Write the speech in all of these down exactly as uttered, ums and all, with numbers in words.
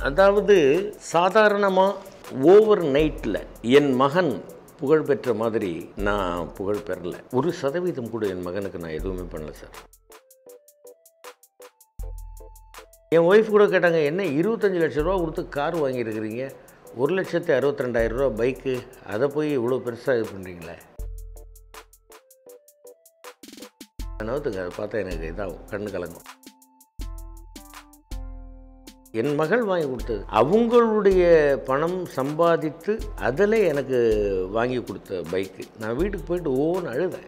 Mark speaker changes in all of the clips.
Speaker 1: அதாவது சாதாரணமாக ஓவர் நைட்டில் என் மகன் புகழ் பெற்ற மாதிரி நான் புகழ் பெறல. ஒரு சதவீதம் கூட என் மகனுக்கு நான் எதுவுமே பண்ணல சார். என் ஒய்ஃப் கூட கேட்டாங்க, என்ன இருபத்தஞ்சி லட்ச ரூபா கொடுத்து கார் வாங்கியிருக்கிறீங்க, ஒரு லட்சத்தி அறுபத்தி ரெண்டாயிரம் ரூபா பைக்கு, அதை போய் இவ்வளோ பெருசாக இது பண்ணுறீங்களே. நவுத்துங்க, அதை பார்த்தா எனக்கு இதாகும், கண்ணு கலங்கும். என் மகள் வாங்கி கொடுத்தது அவங்களுடைய பணம் சம்பாதித்து அதில் எனக்கு வாங்கி கொடுத்த பைக்கு. நான் வீட்டுக்கு போயிட்டு ஓன்னு அழுதேன்.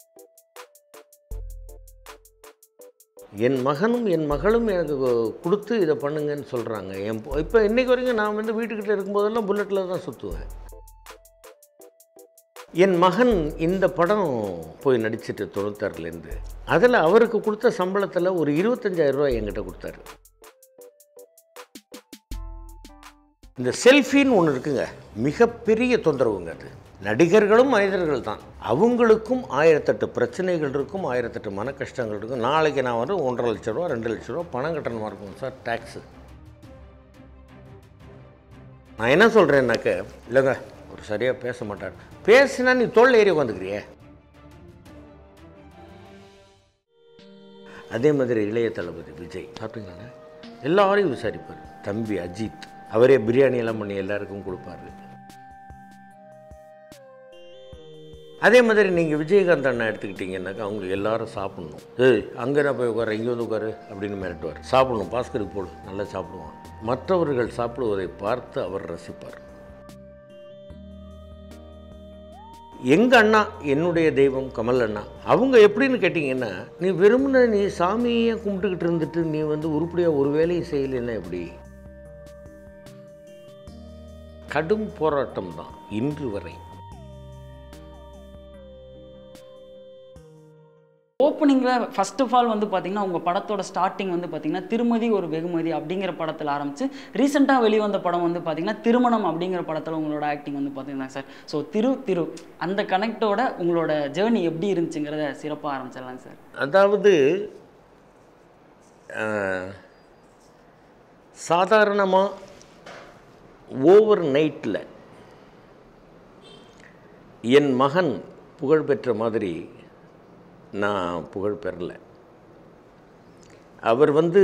Speaker 1: என் மகனும் என் மகளும் எனக்கு கொடுத்து இதை பண்ணுங்கன்னு சொல்கிறாங்க. என் இப்போ இன்றைக்கு வரைக்கும் நான் வந்து வீட்டுக்கிட்ட இருக்கும்போதெல்லாம் புல்லட்டில் தான் சுற்றுவேன். என் மகன் இந்த படம் போய் நடிச்சிட்டு தொண்ணூத்தாறுலேருந்து அதில் அவருக்கு கொடுத்த சம்பளத்தில் ஒரு இருபத்தஞ்சாயிரம் ரூபாய் என்கிட்ட கொடுத்தாரு. இந்த செல்ஃபின்னு ஒன்று இருக்குங்க, மிகப்பெரிய தொந்தரவுங்க. அது நடிகர்களும் மனிதர்கள் தான், அவங்களுக்கும் ஆயிரத்தெட்டு பிரச்சனைகள் இருக்கும், ஆயிரத்தெட்டு மன கஷ்டங்கள் இருக்கும். நாளைக்கு நான் வந்து ஒன்றரை லட்ச ரூபா ரெண்டு லட்ச ரூபா பணம் கட்டணமாக இருக்கும் சார், டேக்ஸு. நான் என்ன சொல்கிறேன்னாக்க, இல்லைங்க ஒரு சரியாக பேச மாட்டார், பேசினா நீ தோல் ஏறி உட்காந்துக்கிறிய. அதே மாதிரி இளைய தளபதி விஜய் சாப்பிட்டீங்களா, எல்லாரையும் விசாரிப்பார். தம்பி அஜித் அவரே பிரியாணி எல்லாம் பண்ணி எல்லாருக்கும் கொடுப்பாரு. அதே மாதிரி நீங்கள் விஜயகாந்த் அண்ணா எடுத்துக்கிட்டிங்கன்னாக்கா அவங்களுக்கு எல்லாரும் சாப்பிட்ணும். ஏய் அங்கே நான் போய் உட்கார, இங்கே வந்து உட்காரு அப்படின்னு மிரட்டுவார். சாப்பிடணும், பாஸ்கருக்கு போடு, நல்லா சாப்பிடுவான். மற்றவர்கள் சாப்பிடுவதை பார்த்து அவர் ரசிப்பார். எங்கள் அண்ணா, என்னுடைய தெய்வம் கமல் அண்ணா, அவங்க எப்படின்னு கேட்டிங்கன்னா, நீ வெறும்ன நீ சாமியை கும்பிட்டுக்கிட்டு இருந்துட்டு நீ வந்து உருப்படியாக ஒரு வேலையும் செய்யலைன்னா எப்படி? கடும் போராட்டம் தான் இன்று வரை.
Speaker 2: ஓப்பனிங்கில் ஃபர்ஸ்ட் ஆஃப் ஆல் வந்து பார்த்தீங்கன்னா உங்கள் படத்தோட ஸ்டார்டிங் வந்து பார்த்தீங்கன்னா திருமதி ஒரு வெகுமதி அப்படிங்கிற படத்தில் ஆரம்பித்து ரீசெண்டாக வெளிவந்த படம் வந்து பார்த்தீங்கன்னா திருமணம் அப்படிங்கிற படத்தில் உங்களோட ஆக்டிங் வந்து பார்த்தீங்கன்னா சார். ஸோ திரு திரு அந்த கனெக்டோட உங்களோட ஜேர்னி எப்படி இருந்துச்சுங்கிறத சிறப்பாக ஆரம்பிச்சிடலாம் சார்.
Speaker 1: அதாவது சாதாரணமாக ஓவர் நைட்டில் என் மகன் புகழ் பெற்ற மாதிரி நான் புகழ் பெறல. அவர் வந்து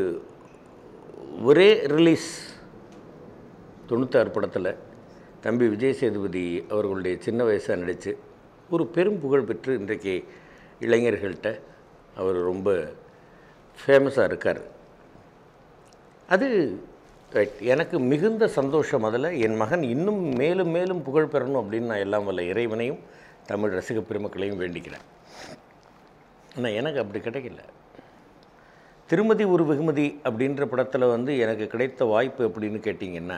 Speaker 1: ஒரே ரிலீஸ் தொண்ணூத்தாறு படத்தில் தம்பி விஜய் சேதுபதி அவர்களுடைய சின்ன வயசாக நடித்து ஒரு பெரும் புகழ் பெற்று இன்றைக்கு இளைஞர்கள்ட்ட அவர் ரொம்ப ஃபேமஸாக இருக்கார். அது ரைட், எனக்கு மிகுந்த சந்தோஷம். அதில் என் மகன் இன்னும் மேலும் மேலும் புகழ் பெறணும் அப்படின்னு நான் எல்லாம் வல்ல இறைவனையும் தமிழ் ரசிக பெருமக்களையும் வேண்டிக்கிறேன். ஆனால் எனக்கு அப்படி கிடைக்கல. திருமதி ஒரு வெகுமதி அப்படின்ற படத்தில் வந்து எனக்கு கிடைத்த வாய்ப்பு எப்படின்னு கேட்டிங்கன்னா,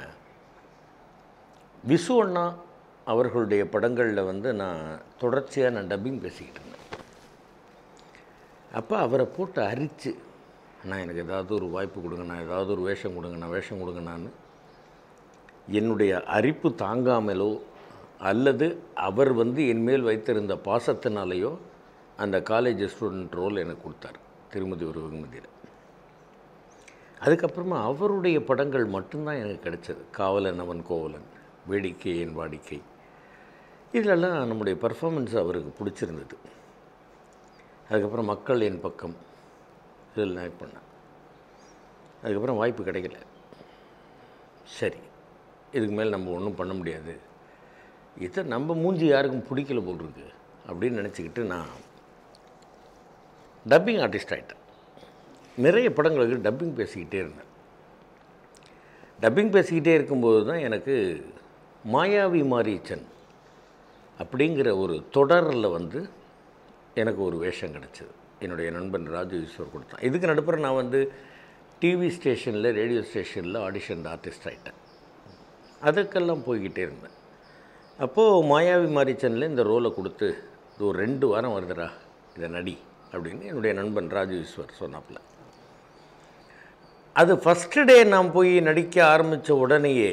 Speaker 1: விசு அண்ணா அவர்களுடைய படங்களில் வந்து நான் தொடர்ச்சியாக நான் டப்பிங் பேசிக்கிட்டு இருந்தேன். அப்போ அவரை போட்டு அரித்து, அண்ணா எனக்கு ஏதாவது ஒரு வாய்ப்பு கொடுங்கண்ணா, ஏதாவது ஒரு வேஷம் கொடுங்கண்ணா, வேஷம் கொடுங்கண்ணான்னு என்னுடைய அரிப்பு தாங்காமலோ அல்லது அவர் வந்து என்மேல் வைத்திருந்த பாசத்தினாலேயோ அந்த காலேஜ் ஸ்டூடெண்ட் ரோல் எனக்கு கொடுத்தார் திருமதி ஒரு வெகுமதியில். அதுக்கப்புறமா அவருடைய படங்கள் மட்டும்தான் எனக்கு கிடைச்சது. காவலன் அவன் கோவலன், வேடிக்கை என் வாடிக்கை, இதிலெல்லாம் நம்முடைய பர்ஃபார்மன்ஸ் அவருக்கு பிடிச்சிருந்தது. அதுக்கப்புறம் மக்கள் என் பக்கம், இதில் ஆக்ட் பண்ணேன். அதுக்கப்புறம் வாய்ப்பு கிடைக்கல. சரி, இதுக்கு மேலே நம்ம ஒன்றும் பண்ண முடியாது, இதை நம்ம மூஞ்சி யாருக்கும் பிடிக்கல போல் இருக்கு அப்படின்னு நினச்சிக்கிட்டு நான் டப்பிங் ஆர்டிஸ்ட் ஆகிட்டேன். நிறைய படங்களுக்கு டப்பிங் பேசிக்கிட்டே இருந்தேன். டப்பிங் பேசிக்கிட்டே இருக்கும்போது தான் எனக்கு மாயாவி மாரீச்சன் அப்படிங்கிற ஒரு தொடரில் வந்து எனக்கு ஒரு வேஷம் கிடச்சிது. என்னுடைய நண்பன் ராஜு ஈஸ்வர் கொடுத்தான். இதுக்கு நடுப்புற நான் வந்து டிவி ஸ்டேஷனில், ரேடியோ ஸ்டேஷனில் ஆடிஷன் ஆர்டிஸ்ட் ஆகிட்டேன். அதுக்கெல்லாம் போய்கிட்டே இருந்தேன். அப்போது மாயாவி மாரீச்சனில் இந்த ரோலை கொடுத்து, இது ஒரு ரெண்டு வாரம் வருதுடா இதை நடி அப்படின்னு என்னுடைய நண்பன் ராஜு ஈஸ்வர் சொன்னாப்புல. அது ஃபஸ்ட்டு டே நான் போய் நடிக்க ஆரம்பித்த உடனேயே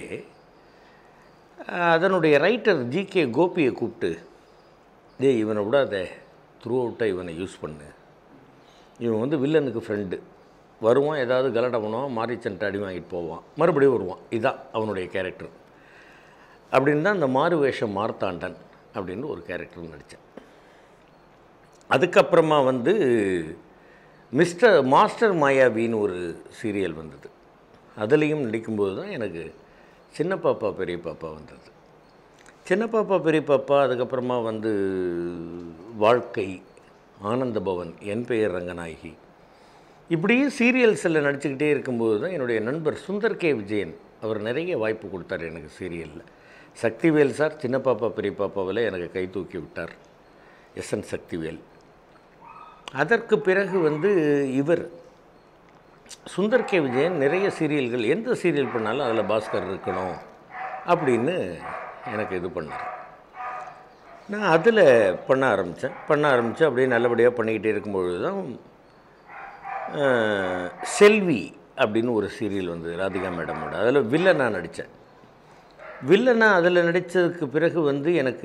Speaker 1: அதனுடைய ரைட்டர் ஜி கே கோபியை கூப்பிட்டு, டே இவனை விடாத, த்ரூ அவுட்டாக இவனை யூஸ் பண்ணு, இவன் வந்து வில்லனுக்கு ஃப்ரெண்டு, வருவான், ஏதாவது கலடம் பண்ணுவான், மாரிச்சன்ட்டு அடி வாங்கிட்டு போவான், மறுபடியும் வருவான். இதுதான் அவனுடைய கேரக்டர். அப்படின்னு தான் அந்த மாறு வேஷம் மார்த்தாண்டன் அப்படின்னு ஒரு கேரக்டர் நடித்தேன். அதுக்கப்புறமா வந்து மிஸ்டர் மாஸ்டர் மாயாவின்னு ஒரு சீரியல் வந்தது. அதுலேயும் நடிக்கும்போது தான் எனக்கு சின்ன பாப்பா பெரிய பாப்பா வந்தது. சின்ன பாப்பா பெரிய பாப்பா, அதுக்கப்புறமா வந்து வாழ்க்கை, ஆனந்த பவன், என் பெயர் ரங்கநாயகி, இப்படியே சீரியல்ஸில் நடிச்சுக்கிட்டே இருக்கும்போது தான் என்னுடைய நண்பர் சுந்தர் கே விஜயன் அவர் நிறைய வாய்ப்பு கொடுத்தார் எனக்கு சீரியலில். சக்திவேல் சார் சின்ன பாப்பா பெரிய பாப்பாவில் எனக்கு கை தூக்கி விட்டார், எஸ் என் சக்திவேல். அதற்கு பிறகு வந்து இவர் சுந்தர் கே விஜயன் நிறைய சீரியல்கள், எந்த சீரியல் பண்ணாலும் அதில் பாஸ்கர் இருக்கணும் அப்படின்னு எனக்கு இது பண்ணார். நான் அதில் பண்ண ஆரம்பித்தேன் பண்ண ஆரம்பித்தேன் அப்படியே நல்லபடியாக பண்ணிக்கிட்டே இருக்கும்பொழுது தான் செல்வி அப்படின்னு ஒரு சீரியல் வந்தது ராதிகா மேடமோட. அதில் வில்லனாக நடித்தேன். வில்லனாக அதில் நடித்ததுக்கு பிறகு வந்து எனக்கு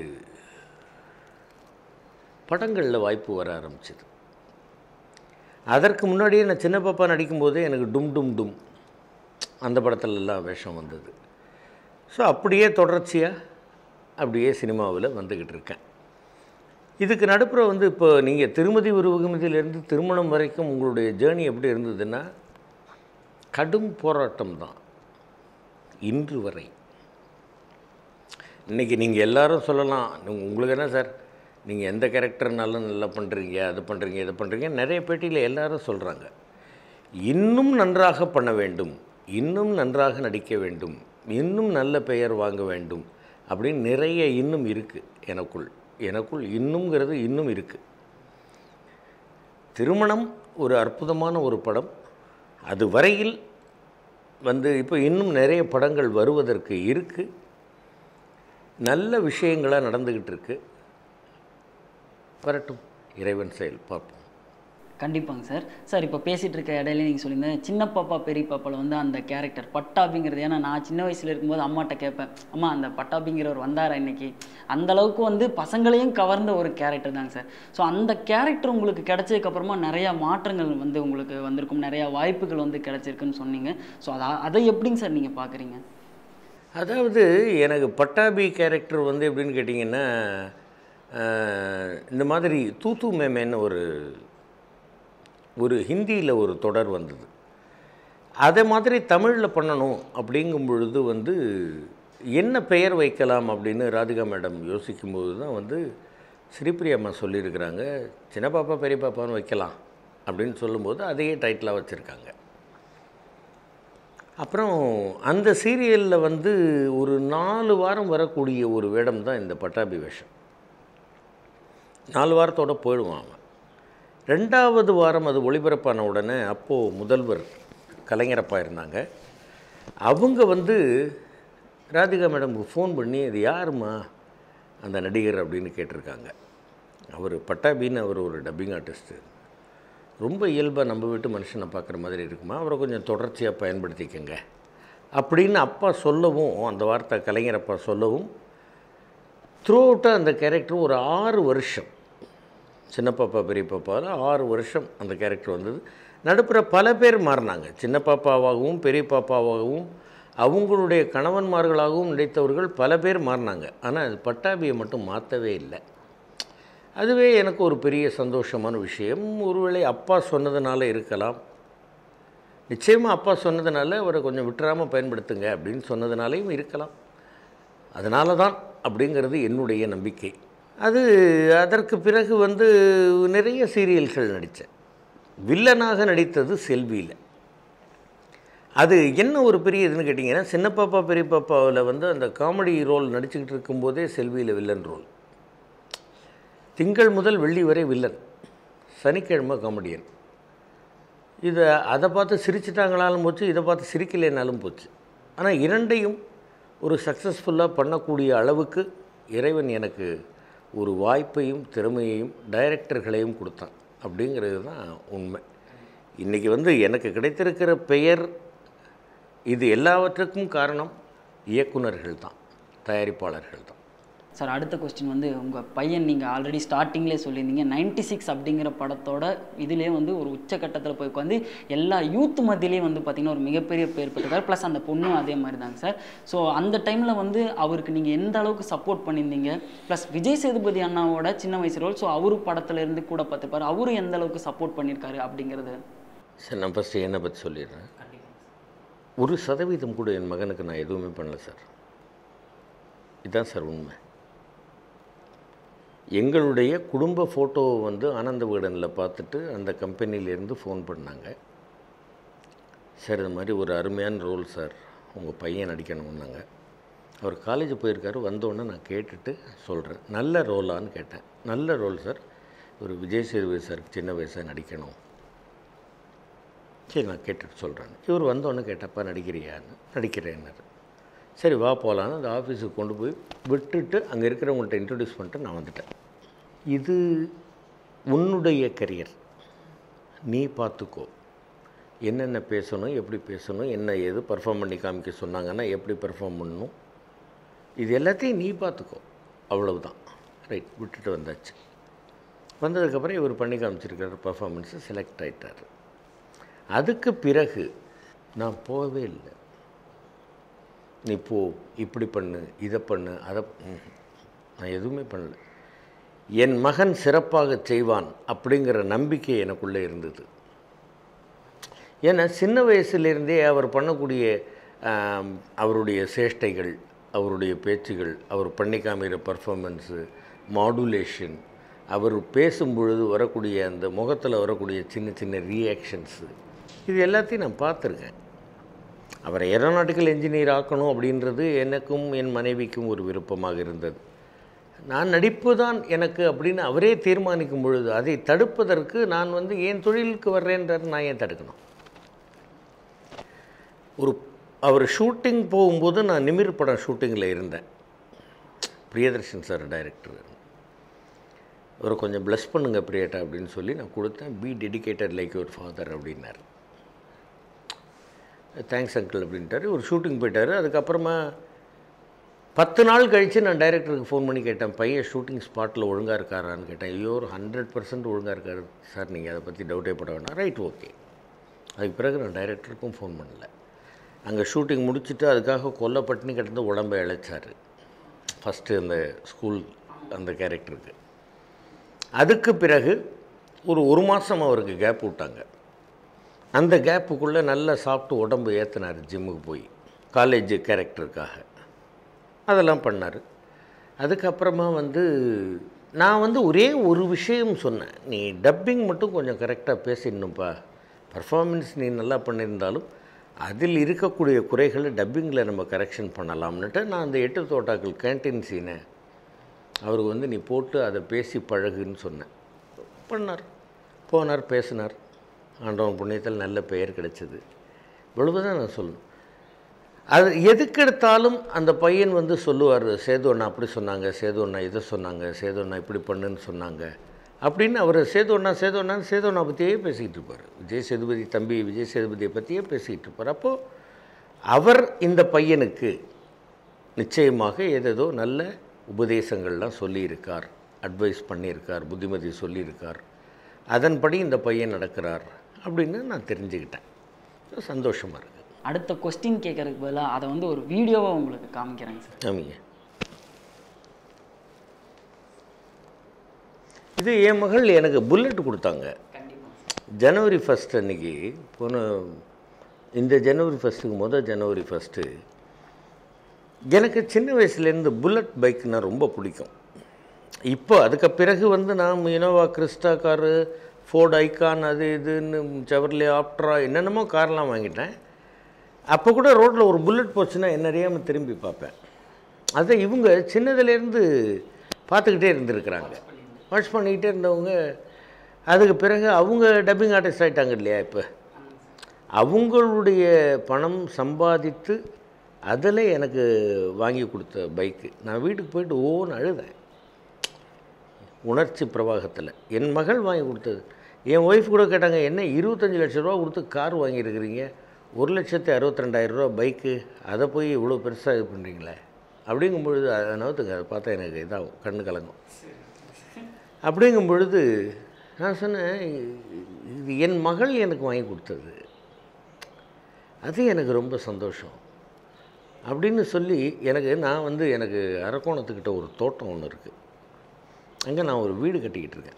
Speaker 1: படங்களில் வாய்ப்பு வர ஆரம்பிச்சிது. அதற்கு முன்னாடியே நான் சின்ன பாப்பா நடிக்கும்போதே எனக்கு டும் டும் டும் அந்த படத்துலலாம் வேஷம் வந்தது. ஸோ அப்படியே தொடர்ச்சியாக அப்படியே சினிமாவில் வந்துக்கிட்டு இருக்கேன். இதுக்கு நடுப்புற வந்து இப்போ நீங்கள் திருமதி ஒரு வெகுமதியிலேருந்து திருமணம் வரைக்கும் உங்களுடைய ஜேர்னி எப்படி இருந்ததுன்னா கடும் போராட்டம் தான் இன்று வரை. இன்றைக்கி நீங்கள் எல்லோரும் சொல்லலாம், உங்களுக்கு என்ன சார் நீங்கள் எந்த கேரக்டர்னாலும் நல்லா பண்ணுறீங்க, அது பண்ணுறீங்க, இதை பண்ணுறீங்க, நிறைய பேட்டியில் எல்லாரும் சொல்கிறாங்க. இன்னும் நன்றாக பண்ண வேண்டும், இன்னும் நன்றாக நடிக்க வேண்டும், இன்னும் நல்ல பெயர் வாங்க வேண்டும் அப்படின்னு நிறைய இன்னும் இருக்குது எனக்குள். எனக்குள் இன்னும்ங்கிறது இன்னும் இருக்குது. திருமணம் ஒரு அற்புதமான ஒரு படம். அது வரையில் வந்து இப்போ இன்னும் நிறைய படங்கள் வருவதற்கு இருக்குது. நல்ல விஷயங்களாக நடந்துக்கிட்டு இருக்கு. வரட்டும், இறைவன் செயல் பார்ப்போம்.
Speaker 2: கண்டிப்பாங்க சார். சார் இப்போ பேசிகிட்டு இருக்க இடையில நீங்கள் சொல்லியிருந்தேன் சின்ன பாப்பா பெரிய பாப்பாவில் வந்து அந்த கேரக்டர் பட்டாபிங்கிறது. ஏன்னா நான் சின்ன வயசில் இருக்கும்போது அம்மாட்ட கேட்பேன், அம்மா அந்த பட்டாபிங்கிறவர் வந்தாரா இன்னைக்கு, அந்தளவுக்கு வந்து பசங்களையும் கவர்ந்த ஒரு கேரக்டர் தாங்க சார். ஸோ அந்த கேரக்டர் உங்களுக்கு கிடைச்சதுக்கப்புறமா நிறையா மாற்றங்கள் வந்து உங்களுக்கு வந்திருக்கும், நிறையா வாய்ப்புகள் வந்து கிடைச்சிருக்குன்னு சொன்னீங்க. ஸோ அதை அதை எப்படிங்க சார் நீங்கள் பார்க்குறீங்க?
Speaker 1: அதாவது எனக்கு பட்டாபி கேரக்டர் வந்து எப்படின்னு கேட்டிங்கன்னா, இந்த மாதிரி தூத்து மேமேன்னு ஒரு ஒரு ஹிந்தியில் ஒரு தொடர் வந்தது. அதை மாதிரி தமிழில் பண்ணணும் அப்படிங்கும் பொழுது வந்து என்ன பெயர் வைக்கலாம் அப்படின்னு ராதிகா மேடம் யோசிக்கும்போது தான் வந்து ஸ்ரீபிரியா அம்மா சொல்லியிருக்கிறாங்க, சின்ன பாப்பா பெரிய பாப்பான்னு வைக்கலாம் அப்படின்னு சொல்லும்போது அதையே டைட்டிலாக வச்சுருக்காங்க. அப்புறம் அந்த சீரியலில் வந்து ஒரு நாலு வாரம் வரக்கூடிய ஒரு வேடம் தான் இந்த பட்டாபி வேஷம். நாலு வாரத்தோடு போயிடுவான் அவன். ரெண்டாவது வாரம் அது ஒளிபரப்பான உடனே அப்போது முதல்வர் கலைஞரப்பா இருந்தாங்க. அவங்க வந்து ராதிகா மேடமுக்கு ஃபோன் பண்ணி அது யாருமா அந்த நடிகர் அப்படின்னு கேட்டிருக்காங்க. அவர் பட்டாபின்னு அவர் ஒரு டப்பிங் ஆர்டிஸ்ட்டு, ரொம்ப இயல்பாக நம்ம வீட்டு மனுஷனை பார்க்குற மாதிரி இருக்குமா, அவரை கொஞ்சம் தொடர்ச்சியாக பயன்படுத்திக்கங்க அப்படின்னு அப்பா சொல்லவும், அந்த வார்த்தை கலைஞரப்பா சொல்லவும் த்ரூ அவுட்டாக அந்த கேரக்டர் ஒரு ஆறு வருஷம் சின்ன பாப்பா பெரிய பாப்பாவில் ஆறு வருஷம் அந்த கேரக்டர் வந்தது. நடுப்புற பல பேர் மாறினாங்க. சின்ன பாப்பாவாகவும் பெரிய பாப்பாவாகவும் அவங்களுடைய கணவன்மார்களாகவும் நடித்தவர்கள் பல பேர் மாறினாங்க. ஆனால் அது பட்டாபியை மட்டும் மாற்றவே இல்லை. அதுவே எனக்கு ஒரு பெரிய சந்தோஷமான விஷயம். ஒருவேளை அப்பா சொன்னதுனால இருக்கலாம், நிச்சயமாக அப்பா சொன்னதுனால அவரை கொஞ்சம் விட்டுறாமல் பயன்படுத்துங்க அப்படின்னு சொன்னதுனாலையும் இருக்கலாம். அதனால தான் அப்படிங்கிறது என்னுடைய நம்பிக்கை. அது அதற்கு பிறகு வந்து நிறைய சீரியல்கள் நடித்தேன். வில்லனாக நடித்தது செல்வியில். அது என்ன ஒரு பெரிய இதுன்னு கேட்டிங்கன்னா, சின்ன பாப்பா பெரிய பாப்பாவில் வந்து அந்த காமெடி ரோல் நடிச்சுக்கிட்டு இருக்கும்போதே செல்வியில் வில்லன் ரோல். திங்கள் முதல் வெள்ளி வரை வில்லன், சனிக்கிழமை காமெடியன். இதை அதை பார்த்து சிரிச்சிட்டாங்களாலும் போச்சு, இதை பார்த்து சிரிக்கலைனாலும் போச்சு. ஆனால் இரண்டையும் ஒரு சக்ஸஸ்ஃபுல்லாக பண்ணக்கூடிய அளவுக்கு இறைவன் எனக்கு ஒரு வாய்ப்பையும் திறமையையும் டைரக்டர்களையும் கொடுத்தான் அப்படிங்கிறது தான் உண்மை. இன்றைக்கி வந்து எனக்கு கிடைத்திருக்கிற பெயர், இது எல்லாவற்றுக்கும் காரணம் இயக்குனர்கள் தான், தயாரிப்பாளர்கள் தான்.
Speaker 2: சார் அடுத்த கொஸ்டின் வந்து உங்கள் பையன் நீங்கள் ஆல்ரெடி ஸ்டார்டிங்லேயே சொல்லியிருந்தீங்க நைன்டி சிக்ஸ் அப்படிங்கிற படத்தோட இதிலே வந்து ஒரு உச்சக்கட்டத்தில் போய் உட்காந்து எல்லா யூத் மத்தியிலையும் வந்து பார்த்திங்கன்னா ஒரு மிகப்பெரிய பேர் பெற்றிருக்காரு. ப்ளஸ் அந்த பொண்ணும் அதே மாதிரி தாங்க சார். ஸோ அந்த டைமில் வந்து அவருக்கு நீங்கள் எந்த அளவுக்கு சப்போர்ட் பண்ணியிருந்தீங்க, ப்ளஸ் விஜய் சேதுபதி அண்ணாவோட சின்ன வயசு ரோல், ஸோ அவரு படத்துல இருந்து கூட பார்த்துப்பார், அவரும் எந்த அளவுக்கு சப்போர்ட் பண்ணியிருக்காரு அப்படிங்கிறது.
Speaker 1: சார் நான் ஃபஸ்ட்டு என்னை பற்றி சொல்லிடுறேன். ஒரு சதவீதம் கூட என் மகனுக்கு நான் எதுவுமே பண்ணல சார். இதுதான் சார் உண்மை. எங்களுடைய குடும்ப ஃபோட்டோவை வந்து ஆனந்த விகடனில் பார்த்துட்டு அந்த கம்பெனிலேருந்து ஃபோன் பண்ணாங்க. சார் இது மாதிரி ஒரு அருமையான ரோல் சார், உங்கள் பையன் நடிக்கணும்னாங்க. அவர் காலேஜ் போயிருக்காரு, வந்தோடனே நான் கேட்டுட்டு சொல்கிறேன். நல்ல ரோலான்னு கேட்டேன். நல்ல ரோல் சார், ஒரு விஜய் சேதுபதி சாருக்கு சின்ன வயசாக நடிக்கணும். சரி நான் கேட்டுட்டு சொல்கிறேன். இவர் வந்தோடனே கேட்டப்பா நடிக்கிறியான்னு. நடிக்கிறேன்னாரு. சரி வா போகலான்னு அந்த ஆஃபீஸுக்கு கொண்டு போய் விட்டுட்டு அங்கே இருக்கிறவங்கள்ட்ட இன்ட்ரடியூஸ் பண்ணிட்டு நான் வந்துட்டேன். இது உன்னுடைய கரியர், நீ பார்த்துக்கோ, என்னென்ன பேசணும், எப்படி பேசணும், என்ன ஏது பர்ஃபார்ம் பண்ணி காமிக்க சொன்னாங்கன்னா எப்படி பர்ஃபார்ம் பண்ணணும், இது எல்லாத்தையும் நீ பார்த்துக்கோ, அவ்வளவுதான். ரைட், விட்டுட்டு வந்தாச்சு. வந்ததுக்கப்புறம் இவர் பண்ணி காமிச்சிருக்கிற பர்ஃபார்மன்ஸு செலக்ட் ஆகிட்டார். அதுக்கு பிறகு நான் போகவே இல்லை. நீ போ, இப்படி பண்ணு, இதை பண்ணு, அதை நான் எதுவுமே பண்ணல. என் மகன் சிறப்பாக செய்வான் அப்படிங்கிற நம்பிக்கை எனக்குள்ளே இருந்தது. ஏன்னா சின்ன வயசுலேருந்தே அவர் பண்ணக்கூடிய அவருடைய சேஷ்டைகள், அவருடைய பேச்சுகள், அவர் பண்ணி காமிக்கிற பர்ஃபார்மன்ஸு, மாடுலேஷன், அவர் பேசும் பொழுது வரக்கூடிய அந்த முகத்தில் வரக்கூடிய சின்ன சின்ன ரியாக்ஷன்ஸு, இது எல்லாத்தையும் நான் பார்த்துருக்கேன். அவரை ஏரோநாட்டிக்கல் இன்ஜினியர் ஆக்கணும் அப்படின்றது எனக்கும் என் மனைவிக்கும் ஒரு விருப்பமாக இருந்தது. நான் நடிப்பு தான் எனக்கு அப்படின்னு அவரே தீர்மானிக்கும் பொழுது அதை தடுப்பதற்கு நான் வந்து ஏன் தொழிலுக்கு வர்றேன்றது நான் ஏன் தடுக்கணும்? ஒரு அவர் ஷூட்டிங் போகும்போது நான் நிமிர் படம் ஷூட்டிங்கில் இருந்தேன். Priyadarshan sir director. அவரை கொஞ்சம் ப்ளஸ் பண்ணுங்க பிரியட்டா அப்படின்னு சொல்லி நான் கொடுத்தேன். Be dedicated like your father அப்படின்னார். தேங்க்ஸ் அங்கிள் அப்படின்ட்டார். ஒரு ஷூட்டிங் போயிட்டார். அதுக்கப்புறமா பத்து நாள் கழித்து நான் டைரக்டருக்கு ஃபோன் பண்ணி கேட்டேன், பையன் ஷூட்டிங் ஸ்பாட்டில் ஒழுங்காக இருக்காரான்னு கேட்டேன். ஐயோ ஒரு ஹண்ட்ரட் பர்சன்ட் ஒழுங்காக இருக்கார் சார், நீங்கள் அதை பற்றி டவுட்டே பட வேணாம். Right, okay. அதுக்கு பிறகு நான் டைரக்டருக்கும் ஃபோன் பண்ணல. அங்கே ஷூட்டிங் முடிச்சுட்டு அதுக்காக கொல்லப்பட்டினி கிடந்து உடம்பை இழைச்சார் ஃபஸ்ட்டு அந்த ஸ்கூல் அந்த கேரக்டருக்கு. அதுக்கு பிறகு ஒரு ஒரு மாதம் அவருக்கு கேப் விட்டாங்க. அந்த கேப்புக்குள்ளே நல்லா சாப்பிட்டு உடம்பு ஏற்றினார், ஜிம்முக்கு போய் காலேஜ் கேரக்டருக்காக அதெல்லாம் பண்ணார். அதுக்கப்புறமா வந்து நான் வந்து ஒரே ஒரு விஷயம் சொன்னேன், நீ டப்பிங் மட்டும் கொஞ்சம் கரெக்டாக பேசிடணும்ப்பா, பர்ஃபார்மன்ஸ் நீ நல்லா பண்ணியிருந்தாலும் அதில் இருக்கக்கூடிய குறைகளை டப்பிங்கில் நம்ம கரெக்ஷன் பண்ணலாம்னுட்டு நான் அந்த எட்டு தோட்டாக்கள் கேன்டீன் சீனை அவருக்கு வந்து நீ போட்டு அதை பேசி பழகுன்னு சொன்னேன். பண்ணார், போனார், பேசினார். ஆண்டவன் புண்ணியத்தில் நல்ல பெயர் கிடைச்சது. இவ்வளவுதான் நான் சொல்லணும். அது எதுக்கெடுத்தாலும் அந்த பையன் வந்து சொல்லுவார், சேது அண்ணா அப்படி சொன்னாங்க, சேது அண்ணா இதை சொன்னாங்க, சேது அண்ணா இப்படி பண்ணுன்னு சொன்னாங்க அப்படின்னு. அவர் சேது அண்ணா சேது அண்ணான்னு சேது அண்ணா பற்றியே பேசிக்கிட்டு இருப்பார். விஜய் சேதுபதி தம்பி விஜய் சேதுபதியை பற்றியே பேசிக்கிட்டு இருப்பார். அப்போது அவர் இந்த பையனுக்கு நிச்சயமாக ஏதேதோ நல்ல உபதேசங்கள்லாம் சொல்லியிருக்கார், அட்வைஸ் பண்ணியிருக்கார், புத்திமதி சொல்லியிருக்கார். அதன்படி இந்த பையன் நடக்கிறார் அப்படின்னு நான் தெரிஞ்சுக்கிட்டேன். சந்தோஷமாக இருக்குது.
Speaker 2: அடுத்த கொஸ்டின் கேட்கறதுக்கு பதிலாக அதை வந்து ஒரு வீடியோவாக உங்களுக்கு காமிக்கிறேங்க சார்.
Speaker 1: ஆமாங்க. இது என் மகள் எனக்கு புல்லட் கொடுத்தாங்க ஜனவரி ஃபஸ்ட் அன்றைக்கி. போன இந்த ஜனவரி ஃபஸ்ட்டுக்கு முதல் ஜனவரி ஃபஸ்ட்டு எனக்கு சின்ன வயசுலேருந்து புல்லட் பைக்குனால் ரொம்ப பிடிக்கும். இப்போ அதுக்கு பிறகு வந்து நான் Innova Crysta car, Ford Ikon, அது இதுன்னு செவர்லே ஆப்ட்ரா என்னென்னமோ கார்லாம் வாங்கிட்டேன். அப்போ கூட ரோட்டில் ஒரு புல்லட் போச்சுன்னா என்ன அறியாமல் திரும்பி பார்ப்பேன். அதை இவங்க சின்னதுலேருந்து பார்த்துக்கிட்டே இருந்திருக்கிறாங்க, வாட்ச் பண்ணிக்கிட்டே இருந்தவங்க. அதுக்கு பிறகு அவங்க டப்பிங் ஆர்டிஸ்ட் ஆகிட்டாங்க இல்லையா. இப்போ அவங்களுடைய பணம் சம்பாதித்து அதில் எனக்கு வாங்கி கொடுத்த பைக்கு. நான் வீட்டுக்கு போயிட்டு ஓன்னு அழுதேன் உணர்ச்சி பிரவாகத்தில். என் மகள் வாங்கி கொடுத்தது. என் ஒய்ஃப் கூட கேட்டாங்க, என்ன இருபத்தஞ்சி லட்ச ரூபா கொடுத்து கார் வாங்கியிருக்கிறீங்க, ஒரு லட்சத்து அறுபத்தி ரெண்டாயிரம் ரூபா பைக்கு, அதை போய் இவ்வளோ பெருசாக இது பண்ணுறீங்களே. அப்படிங்கும் பொழுது அதை நவுத்துங்க, அதை பார்த்தா எனக்கு இதாகும், கண்ணு கலங்கும். அப்படிங்கும் பொழுது நான் சொன்னேன், இது என் மகள் எனக்கு வாங்கி கொடுத்தது, அது எனக்கு ரொம்ப சந்தோஷம் அப்படின்னு சொல்லி எனக்கு நான் வந்து எனக்கு அரக்கோணத்துக்கிட்ட ஒரு தோட்டம் ஒன்று இருக்குது. அங்கே நான் ஒரு வீடு கட்டிக்கிட்டு இருக்கேன்.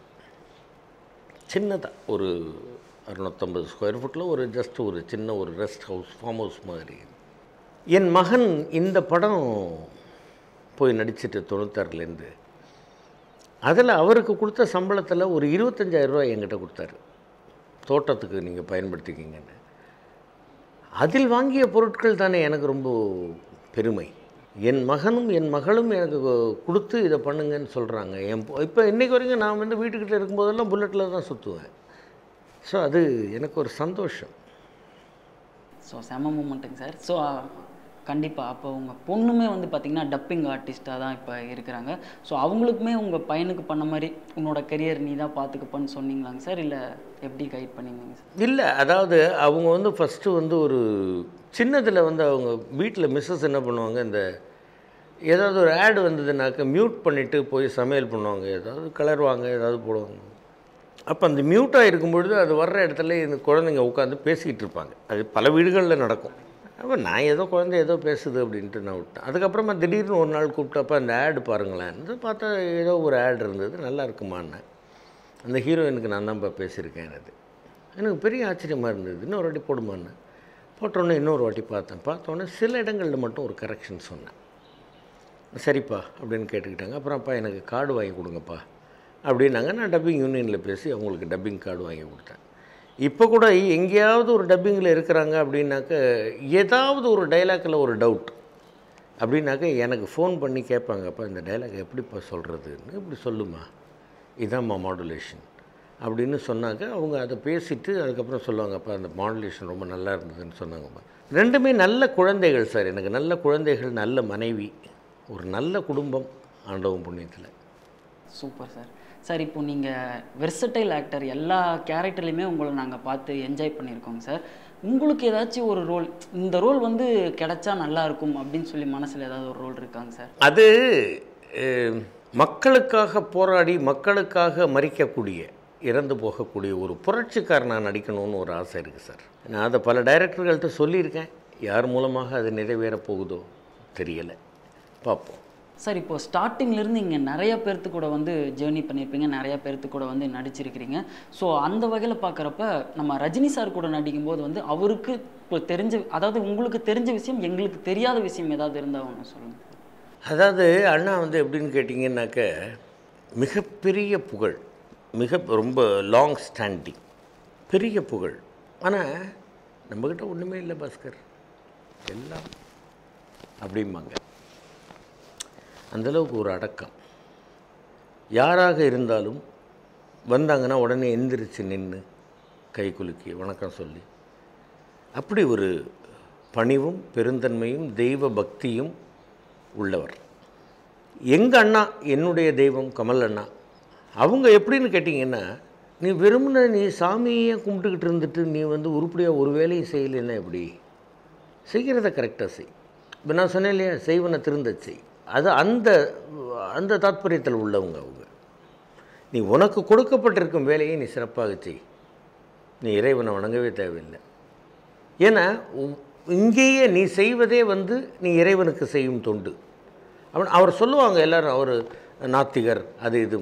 Speaker 1: சின்னதாக ஒரு அறுநூற்றம்பது ஸ்கொயர் ஃபுட்டில் ஒரு ஜஸ்ட் ஒரு சின்ன ஒரு ரெஸ்ட் ஹவுஸ், ஃபார்ம் ஹவுஸ் மாதிரி. என் மகன் இந்த படம் போய் நடிச்சிட்டு தொண்ணூத்தாறுலேருந்து அதில் அவருக்கு கொடுத்த சம்பளத்தில் ஒரு இருபத்தஞ்சாயிரம் ரூபாய் என்கிட்ட கொடுத்தாரு, தோட்டத்துக்கு நீங்கள் பயன்படுத்திக்கிங்கன்னு. அதில் வாங்கிய பொருட்கள் தானே எனக்கு ரொம்ப பெருமை. என் மகனும் என் மகளும் எனக்கு கொடுத்து இதை பண்ணுங்கன்னு சொல்கிறாங்க. என் இப்போ இன்றைக்கு வரைக்கும் நான் வந்து வீட்டுக்கிட்ட இருக்கும்போதெல்லாம் புல்லட்டில் தான் சுற்றுவேன். ஸோ அது எனக்கு ஒரு சந்தோஷம்.
Speaker 2: ஸோ செம மூமெண்ட்டுங்க சார். ஸோ கண்டிப்பாக அப்போ உங்கள் பொண்ணுமே வந்து பார்த்திங்கன்னா டப்பிங் ஆர்டிஸ்ட்டாக தான் இப்போ இருக்கிறாங்க. ஸோ அவங்களுக்குமே உங்கள் பையனுக்கு பண்ண மாதிரி உன்னோட கரியர் நீ தான் பார்த்துக்கப்பன்னு சொன்னீங்களாங்க சார், இல்லை எப்படி கைட் பண்ணிங்க சார்?
Speaker 1: இல்லை, அதாவது அவங்க வந்து ஃபஸ்ட்டு வந்து ஒரு சின்னதில் வந்து அவங்க வீட்டில் மிஸ்ஸஸ் என்ன பண்ணுவாங்க, இந்த ஏதாவது ஒரு ஆடு வந்ததுனாக்க மியூட் பண்ணிவிட்டு போய் சமையல் பண்ணுவாங்க, ஏதாவது கலருவாங்க, ஏதாவது போடுவாங்க. அப்போ அந்த மியூட்டாக இருக்கும்பொழுது அது வர்ற இடத்துல இந்த குழந்தைங்க உட்காந்து பேசிக்கிட்டு இருப்பாங்க. அது பல வீடுகளில் நடக்கும். அப்போ நான் ஏதோ குழந்தை ஏதோ பேசுது அப்படின்ட்டு நான் விட்டேன். அதுக்கப்புறமா திடீர்னு ஒரு நாள் கூப்பிட்டப்போ அந்த ஆடு பாருங்களேன், பார்த்தா ஏதோ ஒரு ஆடு இருந்தது, நல்லா இருக்குமான்னு. அந்த ஹீரோயினுக்கு நான் தான்ப்பா பேசியிருக்கேன். அது எனக்கு பெரிய ஆச்சரியமாக இருந்தது. இன்னொரு வாட்டி போடுமான்னு போட்டோன்னே இன்னொரு வாட்டி பார்த்தேன். பார்த்தோன்னே சில இடங்களில் மட்டும் ஒரு கரெக்ஷன் சொன்னேன். சரிப்பா அப்படின்னு கேட்டுக்கிட்டாங்க. அப்புறம் அப்பா எனக்கு கார்டு வாங்கி கொடுங்கப்பா அப்படின்னாங்க. நான் டப்பிங் யூனியனில் பேசி அவங்களுக்கு டப்பிங் கார்டு வாங்கி கொடுத்தேன். இப்போ கூட எங்கேயாவது ஒரு டப்பிங்கில் இருக்கிறாங்க அப்படின்னாக்க ஏதாவது ஒரு டைலாக்கில் ஒரு டவுட் அப்படின்னாக்க எனக்கு ஃபோன் பண்ணி கேட்பாங்க, அப்போ இந்த டைலாக் எப்படிப்பா சொல்கிறதுன்னு. இப்படி சொல்லுமா, இதாம்மா மாடுலேஷன் அப்படின்னு சொன்னாக்க அவங்க அதை பேசிவிட்டு அதுக்கப்புறம் சொல்லுவாங்க, அப்போ அந்த மாடுலேஷன் ரொம்ப நல்லா இருந்ததுன்னு சொன்னாங்கப்பா. ரெண்டுமே நல்ல குழந்தைகள் சார், எனக்கு நல்ல குழந்தைகள், நல்ல மனைவி, ஒரு நல்ல குடும்பம் ஆண்டவன் புண்ணியத்தில்.
Speaker 2: Super sir. சார் இப்போ நீங்கள் வெர்சடைல் ஆக்டர், எல்லா கேரக்டர்லையுமே உங்களை நாங்கள் பார்த்து என்ஜாய் பண்ணியிருக்கோங்க சார். உங்களுக்கு ஏதாச்சும் ஒரு ரோல், இந்த ரோல் வந்து கிடைச்சா நல்லாயிருக்கும் அப்படின்னு சொல்லி மனசில் ஏதாவது ஒரு ரோல் இருக்காங்க சார்?
Speaker 1: அது மக்களுக்காக போராடி மக்களுக்காக மறிக்கக்கூடிய, இறந்து போகக்கூடிய ஒரு புரட்சிக்காரனாக நடிக்கணும்னு ஒரு ஆசை இருக்குது சார். நான் அதை பல டைரக்டர்கள்ட்ட சொல்லியிருக்கேன். யார் மூலமாக அது நிறைவேறப் போகுதோ தெரியலை, பார்ப்போம்.
Speaker 2: சார் இப்போ ஸ்டார்டிங்லேருந்து இங்கே நிறைய பேர்த்து கூட வந்து ஜேர்னி பண்ணியிருப்பீங்க, நிறைய பேர்த்து கூட வந்து நடிச்சிருக்கிறீங்க. ஸோ அந்த வகையில் பார்க்குறப்ப நம்ம ரஜினி சார் கூட நடிக்கும்போது வந்து அவருக்கு இப்போ தெரிஞ்ச, அதாவது உங்களுக்கு தெரிஞ்ச விஷயம் எங்களுக்கு தெரியாத விஷயம் ஏதாவது இருந்தால் ஒன்று சொல்லுங்கள்.
Speaker 1: அதாவது அண்ணா வந்து எப்படின்னு கேட்டிங்கன்னாக்க மிகப்பெரிய புகழ், மிக ரொம்ப லாங் ஸ்டாண்டிங் பெரிய புகழ். ஆனால் நம்மக்கிட்ட ஒன்றுமே இல்லை பாஸ்கர், எல்லாம் அப்படிம்பாங்க. அந்தளவுக்கு ஒரு அடக்கம். யாராக இருந்தாலும் வந்தாங்கன்னா உடனே எந்திரிச்சு நின்று கை குலுக்கி வணக்கம் சொல்லி, அப்படி ஒரு பணிவும் பெருந்தன்மையும் தெய்வ பக்தியும் உள்ளவர். எங்கள் அண்ணா, என்னுடைய தெய்வம் கமல் அண்ணா, அவங்க எப்படின்னு கேட்டிங்கன்னா, நீ வெறும்னு நீ சாமியை கும்பிட்டுக்கிட்டு இருந்துட்டு நீ வந்து உருப்படியாக ஒரு வேலையும் செய்யலைன்னா எப்படி? செய்கிறத கரெக்டாக செய். இப்போ நான் சொன்னேன் இல்லையா, செய்வனை திருந்த செய். அது அந்த அந்த தாத்பரியத்தில் உள்ளவங்க அவங்க. நீ உனக்கு கொடுக்கப்பட்டிருக்கும் வேலையை நீ சிறப்பாக செய். நீ இறைவனை வணங்கவே தேவையில்லை. ஏன்னா இங்கேயே நீ செய்வதே வந்து நீ இறைவனுக்கு செய்யும் தொண்டு. அவன் அவர் சொல்லுவாங்க எல்லோரும், அவர் நாத்திகர் அது இது.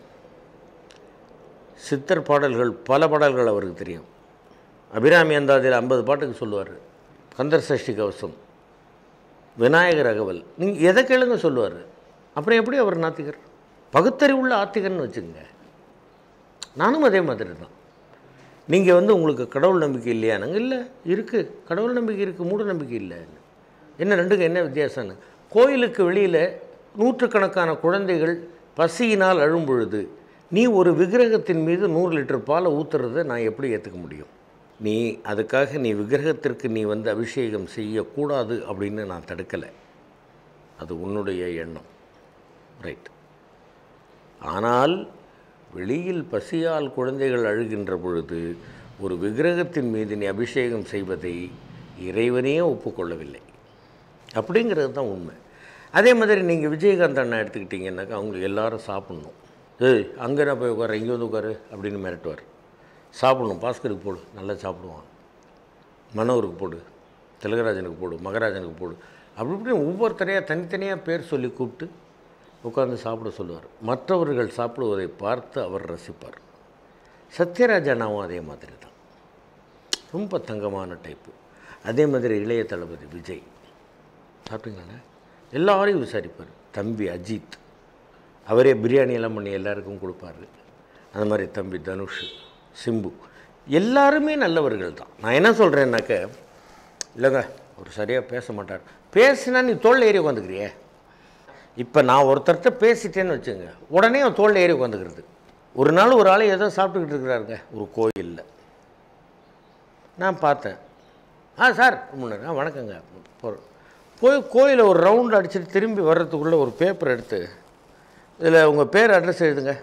Speaker 1: சித்தர் பாடல்கள் பல பாடல்கள் அவருக்கு தெரியும். அபிராமி அந்தாதியில் ஐம்பது பாட்டுக்கு சொல்லுவார். கந்தர் சஷ்டி கவசம், விநாயகர் அகவல், நீங்கள் எதை கேளுங்க சொல்லுவார். அப்புறம் எப்படி அவர் நாத்திகர்? பகுத்தறிவுள்ள ஆத்திகர்னு வச்சுக்கோங்க. நானும் அதே மாதிரி தான். நீங்கள் வந்து உங்களுக்கு கடவுள் நம்பிக்கை இல்லையா? நாங்கள் இல்லை, இருக்குது, கடவுள் நம்பிக்கை இருக்குது, மூட நம்பிக்கை இல்லை. என்ன ரெண்டுக்கு என்ன வித்தியாசம்னு? கோயிலுக்கு வெளியில் நூற்றுக்கணக்கான குழந்தைகள் பசியினால் அழும் பொழுது நீ ஒரு விக்கிரகத்தின் மீது நூறு லிட்டர் பாலை ஊற்றுறதை நான் எப்படி ஏற்றுக்க முடியும்? நீ அதுக்காக நீ விக்கிரகத்திற்கு நீ வந்து அபிஷேகம் செய்யக்கூடாது அப்படின்னு நான் தடுக்கலை. அது உன்னுடைய எண்ணம், ரைட். ஆனால் வெளியில் பசியால் குழந்தைகள் அழுகின்ற பொழுது ஒரு விக்கிரகத்தின் மீது நீ அபிஷேகம் செய்வதை இறைவனே ஒப்புக்கொள்ளவில்லை அப்படிங்கிறது தான் உண்மை. அதே மாதிரி நீங்கள் விஜயகாந்த் அண்ணா எடுத்துக்கிட்டிங்கன்னாக்கா அவங்களுக்கு எல்லோரும் சாப்பிட்ணும். ஏய் அங்கே நான் போய் உட்கார, இங்கே வந்து உட்காரு அப்படின்னு மிரட்டுவார். சாப்பிட்ணும், பாஸ்கருக்கு போடு, நல்லா சாப்பிடுவான், மனோருக்கு போடு, திலகராஜனுக்கு போடு, மகராஜனுக்கு போடு, அப்படி இப்படி ஒவ்வொருத்தரையாக தனித்தனியாக பேர் சொல்லி கூப்பிட்டு உட்காந்து சாப்பிட சொல்லுவார். மற்றவர்கள் சாப்பிடுவதை பார்த்து அவர் ரசிப்பார். சத்யராஜ் அண்ணாவும் அதே மாதிரி தான், ரொம்ப தங்கமான டைப்பு. அதே மாதிரி இளைய தளபதி விஜய் சாப்பிட்டீங்களா எல்லாரையும் விசாரிப்பார். தம்பி அஜித் அவரே பிரியாணியெல்லாம் பண்ணி எல்லாருக்கும் கொடுப்பாரு. அந்த மாதிரி தம்பி தனுஷ், சிம்பு எல்லாருமே நல்லவர்கள் தான். நான் என்ன சொல்கிறேன்னாக்க, இல்லைங்க அவர் சரியாக பேச மாட்டார், பேசினா நீ தோளில் ஏறி உட்காந்துக்கிறியே. இப்போ நான் ஒருத்தர்கிட்ட பேசிட்டேன்னு வச்சுங்க, உடனே அவன் தோளில் ஏறி உட்காந்துக்கிறது. ஒரு நாள் ஒரு ஆள் ஏதோ சாப்பிட்டுக்கிட்டு இருக்கிறாருங்க ஒரு கோயிலில், நான் பார்த்தேன். ஆ சார் முன்னாடி ஆ வணக்கங்க போகிறோம். போய் கோயிலை ஒரு ரவுண்டு அடிச்சுட்டு திரும்பி வர்றதுக்குள்ளே ஒரு பேப்பர் எடுத்து இதில் உங்கள் பேர் அட்ரஸ் எழுதுங்க.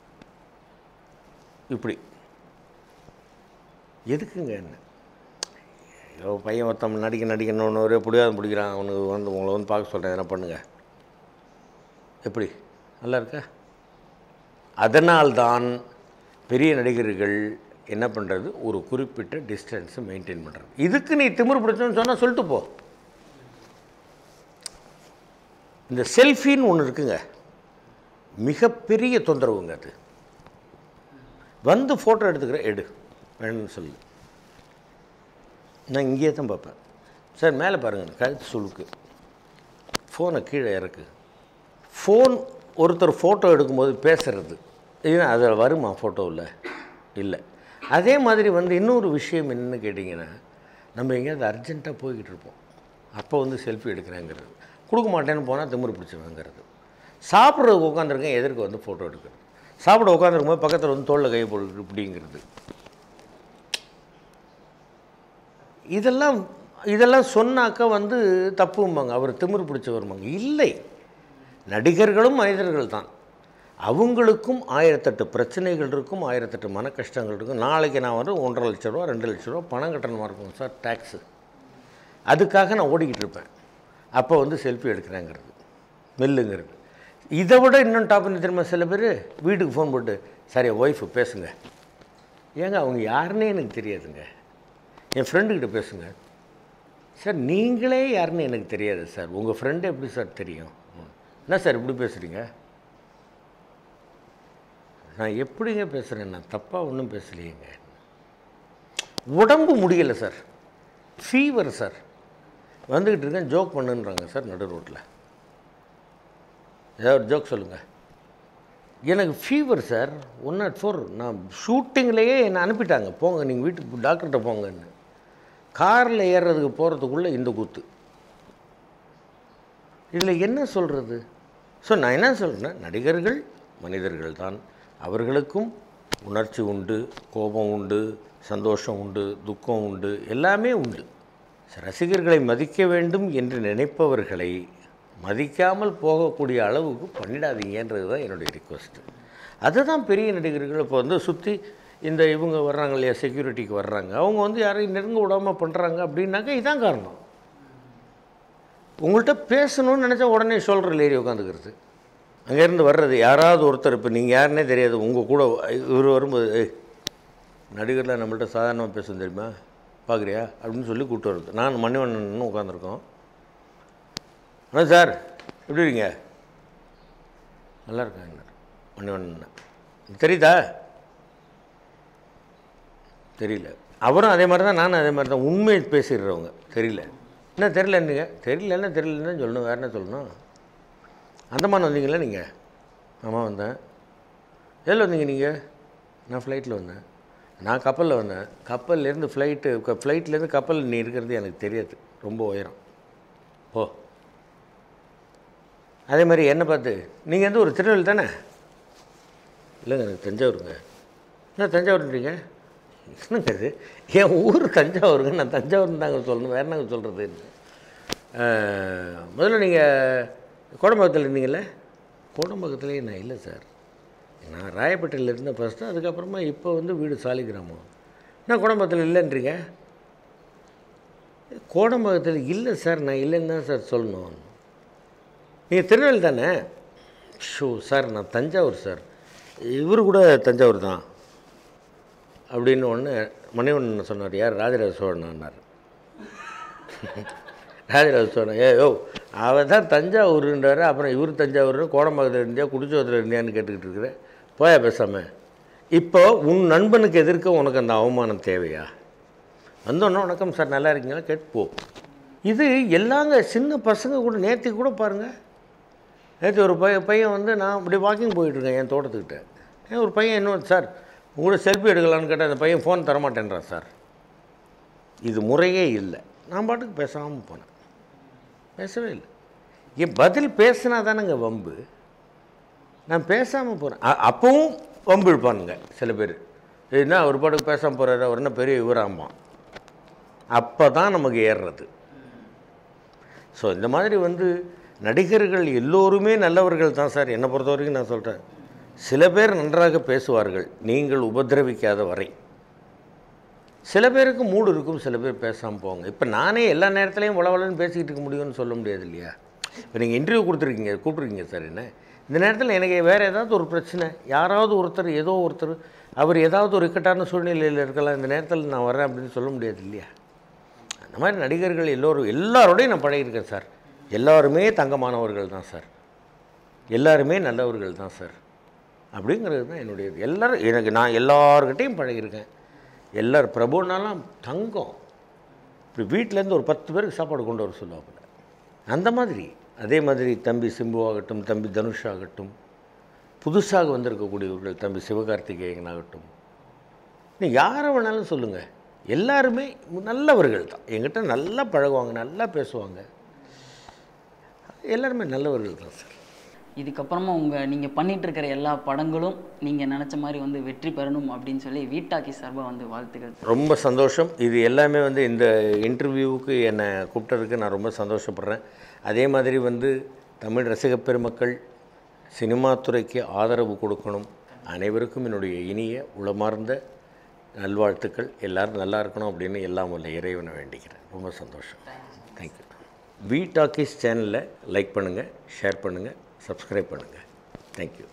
Speaker 1: இப்படி எதுக்குங்க என்ன? ஐயோ பையன் ஒருத்தன் நடிக்க நடிக்கணுன்னு ஒரே பிடிக்காத பிடிக்கிறான், அவனுக்கு வந்து உங்களை வந்து பார்க்க சொல்கிறேன், என்ன பண்ணுங்க. எப்படி நல்லா இருக்கா? அதனால்தான் பெரிய நடிகர்கள் என்ன பண்ணுறது, ஒரு குறிப்பிட்ட டிஸ்டன்ஸை மெயின்டைன் பண்ணுறது. இதுக்கு நீ திமிரு பிடிச்சோன்னு சொன்னால் சொல்லிட்டு போ. இந்த செல்ஃபின்னு ஒன்று இருக்குங்க, மிகப்பெரிய தொந்தரவுங்க. அது வந்து ஃபோட்டோ எடுத்துக்கிற எடு வேணும்னு சொல்லு. நான் இங்கேயே தான் பார்ப்பேன். சார் மேலே பாருங்கள், கழுத்து சுழுக்கு, ஃபோனை கீழே இறக்கு. ஃபோன் ஒருத்தர் ஃபோட்டோ எடுக்கும்போது பேசுகிறது, ஏன்னா அதில் வருமா ஃபோட்டோவில்? இல்லை. அதே மாதிரி வந்து இன்னொரு விஷயம் என்னென்னு கேட்டிங்கன்னா, நம்ம எங்கேயாவது அர்ஜென்ட்டாக போய்கிட்டு இருப்போம், அப்போ வந்து செல்ஃபி எடுக்கிறேங்கிறது, கொடுக்க மாட்டேன்னு போனால் திமிரு பிடிச்சிருவேங்கிறது. சாப்பிட்றதுக்கு உட்காந்துருக்கேன், எதிர்க்கு வந்து ஃபோட்டோ எடுக்கிறது, சாப்பிட உட்காந்துருக்கும் போது பக்கத்தில் வந்து தோளில் கையை போட்டு இப்படிங்கிறது. இதெல்லாம் இதெல்லாம் சொன்னாக்கா வந்து தப்பும்பாங்க, அவர் திமிரு பிடிச்சி வருவாங்க. இல்லை, நடிகர்களும் மனிதர்கள் தான், அவங்களுக்கும் ஆயிரத்தெட்டு பிரச்சனைகள் இருக்கும், ஆயிரத்தெட்டு மன கஷ்டங்கள் இருக்கும். நாளைக்கு நான் வந்து ஒன்றரை லட்ச ரூபா ரெண்டு லட்ச ரூபா பணம் கட்டணமாக இருக்கும் சார், டேக்ஸு, அதுக்காக நான் ஓடிக்கிட்டு இருப்பேன். அப்போ வந்து செல்ஃபி எடுக்கிறேங்கிறது, மெல்லுங்கிறது. இதை விட இன்னும் டாப்னு திரும்ப சில பேர் வீட்டுக்கு ஃபோன் போட்டு, சரி ஒய்ஃபு பேசுங்க. ஏங்க அவங்க யாருன்னே எனக்கு தெரியாதுங்க, என் ஃப்ரெண்டுக்கிட்ட பேசுங்க. சார் நீங்களே யாருன்னு எனக்கு தெரியாது சார், உங்கள் ஃப்ரெண்டு எப்படி சார் தெரியும்? என்ன சார் இப்படி பேசுகிறீங்க? நான் எப்படிங்க பேசுகிறேன்? நான் தப்பாக ஒன்றும் பேசலையேங்க. உடம்பு முடியலை சார், ஃபீவர் சார், வந்துக்கிட்டு இருக்கேன், ஜோக் பண்ணுன்றாங்க சார் நடு ரோட்டில். ஏதாவது ஒரு ஜோக் சொல்லுங்கள். எனக்கு fever sir, one nought four, நான் ஷூட்டிங்லேயே என்னை அனுப்பிட்டாங்க, போங்க நீங்கள் வீட்டுக்கு டாக்டர்கிட்ட போங்கன்னு. காரில் ஏறுறதுக்கு போகிறதுக்குள்ளே இந்த கூத்து. இதில் என்ன சொல்கிறது? ஸோ நான் என்ன சொல்கிறேன்னா, நடிகர்கள் மனிதர்கள் தான், அவர்களுக்கும் உணர்ச்சி உண்டு, கோபம் உண்டு, சந்தோஷம் உண்டு, துக்கம் உண்டு, எல்லாமே உண்டு. ரசிகர்களை மதிக்க வேண்டும் என்று நினைப்பவர்களை மதிக்காமல் போகக்கூடிய அளவுக்கு பண்ணிடாதீங்கன்றது தான் என்னுடைய ரிக்வெஸ்ட்டு. அதுதான் பெரிய நடிகர்கள் இப்போ வந்து சுற்றி இந்த இவங்க வர்றாங்க இல்லையா, செக்யூரிட்டிக்கு வர்றாங்க, அவங்க வந்து யாரையும் நெருங்க விடாமல் பண்ணுறாங்க அப்படின்னாக்கா இதான் காரணம். உங்கள்கிட்ட பேசணும்னு நினச்சா உடனே ஷோல்டரில் ஏறி உட்காந்துக்கிறது, அங்கேருந்து வர்றது யாராவது ஒருத்தர், இப்போ நீங்கள் யாருன்னே தெரியாது, உங்கள் கூட இவர் வரும்போது, ஏய் நடிகரில் நம்மள்ட்ட சாதாரணமாக பேசணும் தெரியுமா, பார்க்குறியா அப்படின்னு சொல்லி கூப்பிட்டு வருது. நான் மணிவண்ணன் உட்காந்துருக்கோம். ஆனால் சார் எப்படி இருக்கீங்க? நல்லா இருக்காங்க மணிவண்ணன். தெரியுதா? தெரியல. அவரும் அதே மாதிரி தான், நானும் அதே மாதிரி தான், உண்மையை பேசிடுறவங்க. தெரியல என்ன தெரியலன்னுங்க, தெரியலன்னா தெரியலன்னு சொல்லணும், வேறு என்ன சொல்லணும்? அந்தமான் வந்தீங்களா நீங்கள்? ஆமாம் வந்தேன். எதில் வந்தீங்க நீங்கள்? நான் ஃப்ளைட்டில் வந்தேன். நான் கப்பலில் வந்தேன். கப்பல்லேருந்து ஃப்ளைட்டு, ஃப்ளைட்லேருந்து கப்பல் நீ இருக்கிறது எனக்கு தெரியாது, ரொம்ப உயரம். ஓ அதே மாதிரி என்ன பார்த்து, நீங்கள் வந்து ஒரு திருநெல்வேலி தானே? இல்லைங்க எனக்கு தஞ்சாவூருங்க. என்ன தஞ்சாவூர்ன்றீங்க? என்னங்க இது, என் ஊர் தஞ்சாவூருங்க, நான் தஞ்சாவூர்னு தாங்க சொல்லணும், வேறு நாங்கள் சொல்கிறது. முதல்ல நீங்கள் கோடம்பாக்கத்தில் இருந்தீங்கள்ல? கோடம்பாக்கத்துலேயே நான் இல்லை சார், நான் ராயப்பேட்டையில் இருந்தேன் ஃபஸ்ட்டு, அதுக்கப்புறமா இப்போ வந்து வீடு சாலிகிராமம். நான் கோடம்பாக்கத்தில் இல்லைன்றீங்க? கோடம்பாக்கத்தில் இல்லை சார், நான் இல்லைன்னு தான் சார் சொல்லணும். நீங்கள் திருநெல்வேலி தானே? ஷோ சார், நான் தஞ்சாவூர் சார். இவர் கூட தஞ்சாவூர் தான் அப்படின்னு ஒன்று மணிவண்ணன் சொன்னார். யார்? ராஜராஜ சோழனார். ராஜராஜ சோழன் ஏ யோ அவன் தான் தஞ்சாவூருன்றார். அப்புறம் இவர் தஞ்சாவூர் கோடம்பாக்கத்தில் இருந்தியா குடிச்சோத்தில் இருந்தியான்னு கேட்டுக்கிட்டு இருக்கிறேன். போயா பேசாமல். இப்போ உன் நண்பனுக்கு எதிர்க்க உனக்கு அந்த அவமானம் தேவையா? வந்தோன்னே வணக்கம் சார் நல்லா இருக்கீங்களா கேட்டு போ. இது எல்லாங்க சின்ன பசங்க கூட நேற்று கூட பாருங்கள். நேற்று ஒரு பையன் பையன் வந்து நான் இப்படி வாக்கிங் போயிட்டுருக்கேன் என் தோட்டத்துக்கிட்ட. ஏன் ஒரு பையன் இன்னும் சார் உங்களோட செல்ஃபி எடுக்கலான்னு கேட்டால் அந்த பையன் ஃபோன் தரமாட்டேன்றான் சார். இது முறையே இல்லை. நான் பாட்டுக்கு பேசாமல் போனேன். பேசவே இல்லை. என் பதில் பேசினா தானேங்க வம்பு. நான் பேசாமல் போகிறேன். அப்பவும் வம்பு இழுப்பானுங்க சில பேர். என்ன ஒரு பாட்டுக்கு பேசாமல் போகிறாரு, அவர் என்ன பெரிய விவராம்பான். அப்போ தான் நமக்கு ஏறுறது. ஸோ இந்த மாதிரி வந்து நடிகர்கள் எல்லோருமே நல்லவர்கள் தான் சார். என்னை பொறுத்த வரைக்கும் நான் சொல்கிறேன். சில பேர் நன்றாக பேசுவார்கள் நீங்கள் உபதிரவிக்காத வரை. சில பேருக்கு மூடு இருக்கும், சில பேர் பேசாமல் போவாங்க. இப்போ நானே எல்லா நேரத்துலையும் வளவலன்னு பேசிக்கிட்டு இருக்க முடியும்னு சொல்ல முடியாது இல்லையா? இப்போ நீங்கள் இன்டர்வியூ கொடுத்துருக்கீங்க, கூப்பிட்ருக்கீங்க சார் என்ன. இந்த நேரத்தில் எனக்கு வேறு ஏதாவது ஒரு பிரச்சனை, யாராவது ஒருத்தர் ஏதோ ஒருத்தர் அவர் ஏதாவது ஒரு இக்கட்டான சூழ்நிலையில் இருக்கலாம், இந்த நேரத்தில் நான் வரேன் அப்படின்னு சொல்ல முடியாது இல்லையா? அந்த மாதிரி நடிகர்கள் எல்லோரும் எல்லாரோடையும் நான் பழகியிருக்கேன் சார். எல்லாருமே தங்கமானவர்கள் தான் சார். எல்லாருமே நல்லவர்கள் தான் சார். அப்படிங்கிறது தான் என்னுடைய எல்லோரும். எனக்கு நான் எல்லார்கிட்டையும் பழகியிருக்கேன். எல்லோரும் பிரபுனாலாம் தங்கம். இப்படி வீட்டிலேருந்து ஒரு பத்து பேருக்கு சாப்பாடு கொண்டு வர சொல்லுவாங்க. அந்த மாதிரி அதே மாதிரி தம்பி சிம்புவாகட்டும், தம்பி தனுஷ் ஆகட்டும், புதுசாக வந்திருக்கக்கூடியவர்கள் தம்பி சிவகார்த்திகேயன் ஆகட்டும், நீ யாரை வேணாலும் சொல்லுங்கள், எல்லாருமே நல்லவர்கள் தான். என்கிட்ட நல்லா பழகுவாங்க, நல்லா பேசுவாங்க. எல்லாருமே நல்லவர்கள் தான் சார்.
Speaker 2: இதுக்கப்புறமா உங்கள் நீங்கள் பண்ணிகிட்ருக்கிற எல்லா படங்களும் நீங்கள் நினச்ச மாதிரி வந்து வெற்றி பெறணும் அப்படின்னு சொல்லி வீட்டாக்கி சார்பாக வந்து வாழ்த்துக்கள். ரொம்ப சந்தோஷம். இது எல்லாமே வந்து இந்த இன்டர்வியூவுக்கு என்னை கூப்பிட்டதுக்கு நான் ரொம்ப சந்தோஷப்படுறேன். அதே மாதிரி வந்து தமிழ் ரசிக பெருமக்கள் சினிமா துறைக்கு ஆதரவு கொடுக்கணும். அனைவருக்கும் என்னுடைய இனிய உளமார்ந்த நல்வாழ்த்துக்கள். எல்லோரும் நல்லா இருக்கணும் அப்படின்னு எல்லாம் உள்ள இறைவனை வேண்டிக்கிறேன். ரொம்ப சந்தோஷம். தேங்க்யூ. வி டாக்கீஸ் சேனலில் லைக் பண்ணுங்கள், ஷேர் பண்ணுங்கள், சப்ஸ்கிரைப் பண்ணுங்கள். தேங்க்யூ.